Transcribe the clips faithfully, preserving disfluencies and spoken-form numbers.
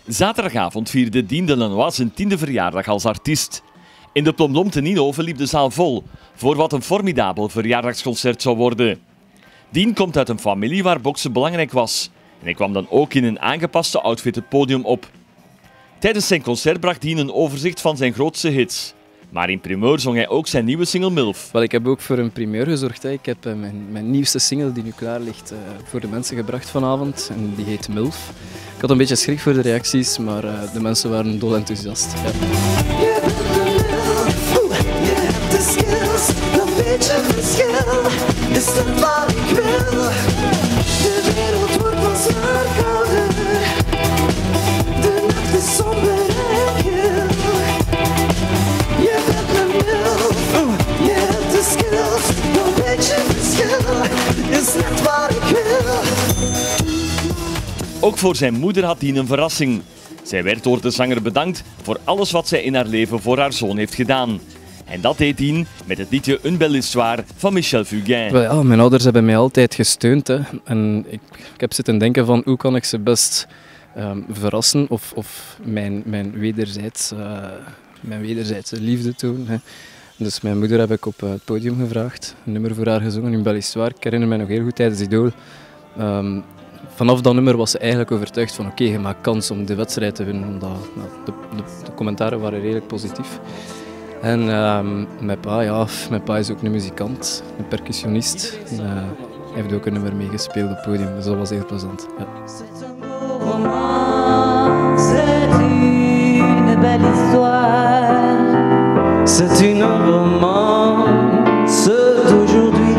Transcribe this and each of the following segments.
Zaterdagavond vierde Dien de Lanois zijn tiende verjaardag als artiest. In de Plom Plom te Nienhoven liep de zaal vol voor wat een formidabel verjaardagsconcert zou worden. Dien komt uit een familie waar boksen belangrijk was en hij kwam dan ook in een aangepaste outfit het podium op. Tijdens zijn concert bracht Dien een overzicht van zijn grootste hits. Maar in primeur zong hij ook zijn nieuwe single Milf. Wel, ik heb ook voor een primeur gezorgd. Hè. Ik heb uh, mijn, mijn nieuwste single die nu klaar ligt uh, voor de mensen gebracht vanavond. En die heet Milf. Ik had een beetje schrik voor de reacties, maar uh, de mensen waren dol enthousiast. Ja. Ook voor zijn moeder had Dien een verrassing. Zij werd door de zanger bedankt voor alles wat zij in haar leven voor haar zoon heeft gedaan. En dat deed Dien met het liedje Une belle histoire van Michel Fugain. Wel ja, mijn ouders hebben mij altijd gesteund. Hè. En ik, ik heb zitten denken van hoe kan ik ze best um, verrassen of, of mijn, mijn, wederzijds, uh, mijn wederzijdse liefde tonen. Hè. Dus mijn moeder heb ik op het podium gevraagd, een nummer voor haar gezongen, Une belle histoire. Ik herinner me nog heel goed tijdens Idol. Um, Vanaf dat nummer was ze eigenlijk overtuigd van oké, okay, je maakt kans om de wedstrijd te winnen. Omdat nou, de, de, de commentaren waren redelijk positief. En uh, mijn pa, ja, mijn pa is ook een muzikant, een percussionist. En, uh, hij heeft ook een nummer meegespeeld op het podium, dus dat was heel plezant. Ja. C'est une romance d'aujourd'hui.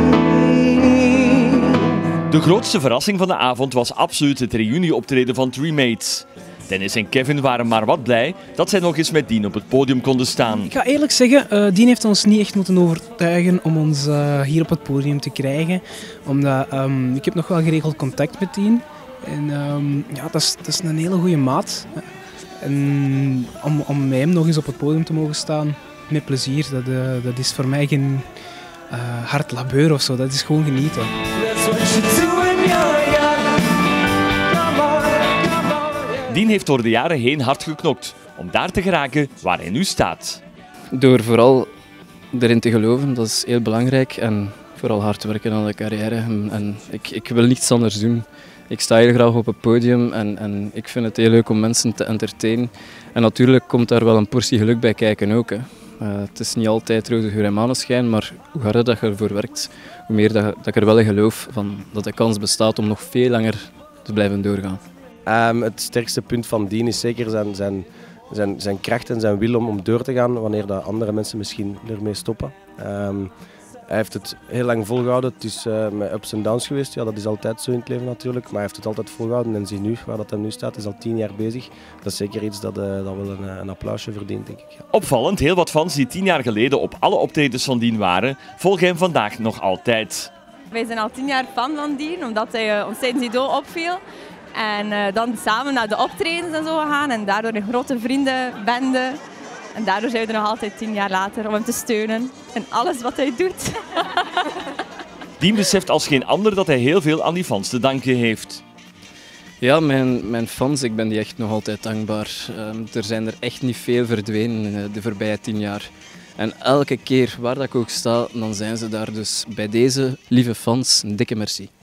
De grootste verrassing van de avond was absoluut het reunieoptreden van Three Mates. Dennis en Kevin waren maar wat blij dat zij nog eens met Dien op het podium konden staan. Ik ga eerlijk zeggen, uh, Dien heeft ons niet echt moeten overtuigen om ons uh, hier op het podium te krijgen. Omdat um, ik heb nog wel geregeld contact met Dien. En um, ja, dat is, dat is een hele goede maat. En om, om met hem nog eens op het podium te mogen staan, met plezier, dat, uh, dat is voor mij geen uh, hard labeur of zo. Dat is gewoon genieten. Dien heeft door de jaren heen hard geknokt om daar te geraken waar hij nu staat. Door vooral erin te geloven, dat is heel belangrijk. En vooral hard werken aan de carrière. En, en ik, ik wil niets anders doen. Ik sta heel graag op het podium en, en ik vind het heel leuk om mensen te entertainen. En natuurlijk komt daar wel een portie geluk bij kijken ook. Hè. Uh, het is niet altijd roze geur en maneschijn, maar hoe harder dat je ervoor werkt, hoe meer dat, dat ik er wel in geloof van dat de kans bestaat om nog veel langer te blijven doorgaan. Um, het sterkste punt van Dien is zeker zijn, zijn, zijn, zijn kracht en zijn wil om, om door te gaan wanneer dat andere mensen misschien ermee stoppen. Um, hij heeft het heel lang volgehouden. Het is uh, met ups en downs geweest. Ja, dat is altijd zo in het leven natuurlijk. Maar hij heeft het altijd volgehouden. En zie nu waar dat hij nu staat, is al tien jaar bezig. Dat is zeker iets dat, uh, dat wel een, een applausje verdient, denk ik. Ja. Opvallend, heel wat fans die tien jaar geleden op alle optredens van Dien waren, volgen hem vandaag nog altijd. Wij zijn al tien jaar fan van Dien, omdat hij uh, ons tijdens Idol opviel. En uh, dan samen naar de optredens en zo gaan en daardoor een grote vriendenbende. En daardoor zijn we er nog altijd tien jaar later om hem te steunen in alles wat hij doet. Dien beseft als geen ander dat hij heel veel aan die fans te danken heeft. Ja, mijn, mijn fans, ik ben die echt nog altijd dankbaar. Um, er zijn er echt niet veel verdwenen uh, de voorbije tien jaar. En elke keer waar dat ik ook sta, dan zijn ze daar. Dus bij deze lieve fans, een dikke merci.